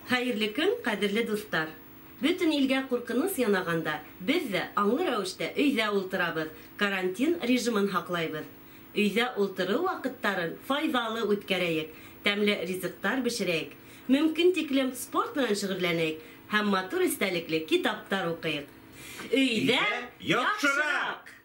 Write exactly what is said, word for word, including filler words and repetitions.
Hayırlı gün, kadirli dostlar. Bütün ilge korkunuz yanaganda biz de anlı rəvişte öyde ulturabız, karantin rejimin haqlayız. Öyde ulturu vakitlerin faydalı ötkərəyik, təmli rizikler pişirəyik, mümkün tiklem sport bilen şığırlanayıq, hem matur istelikli kitaplar okuyuk. Öyde yaxşırak.